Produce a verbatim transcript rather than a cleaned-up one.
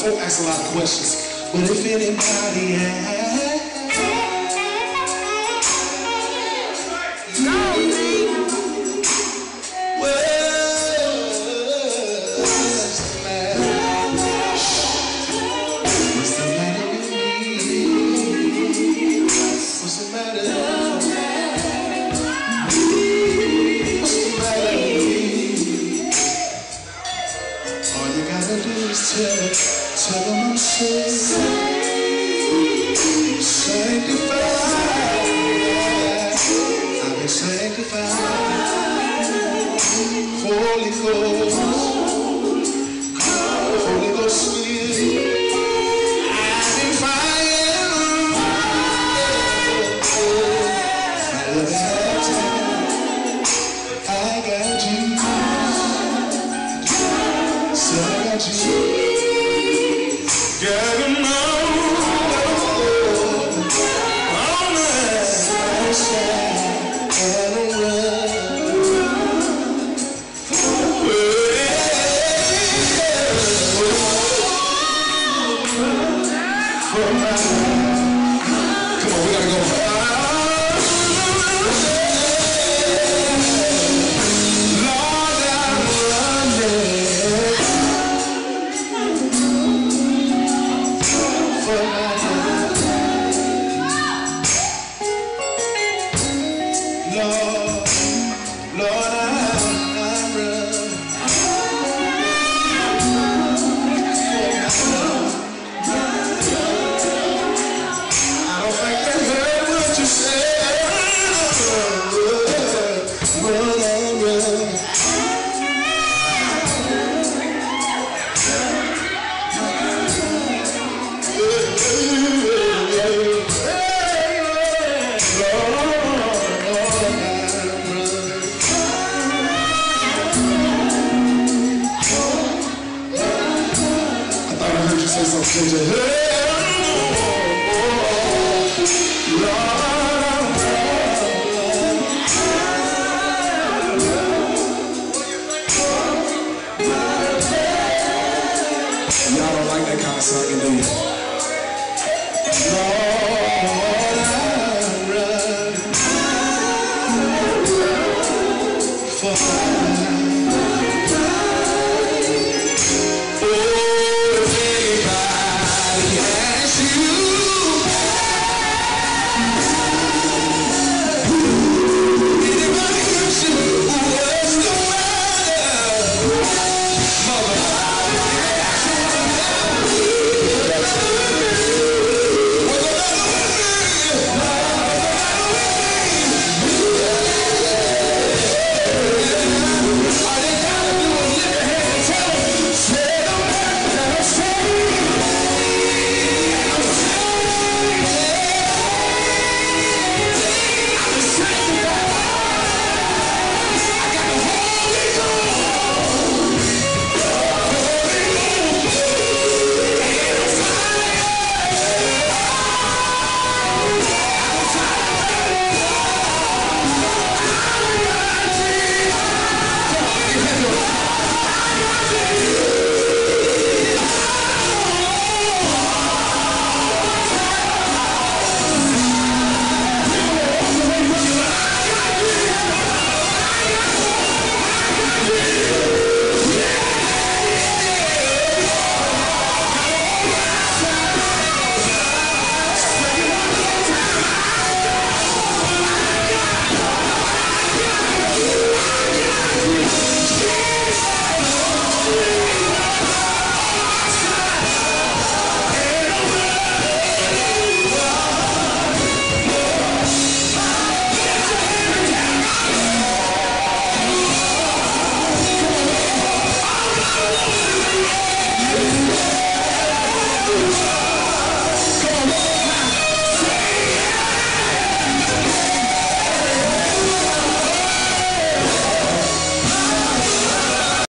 folk ask a lot of questions, but if anybody asks, tell them, tell them I'm saved, sanctified. I've been sanctified. Holy Ghost, Holy Ghost Spirit, I've been fire. I got Jesus, so I got Jesus. Gotta know on the outside and around. Come on, we gotta go. Lord, Lord, I, I run. I don't think they heard what you said. Run, I run. Say something, J J. Hey!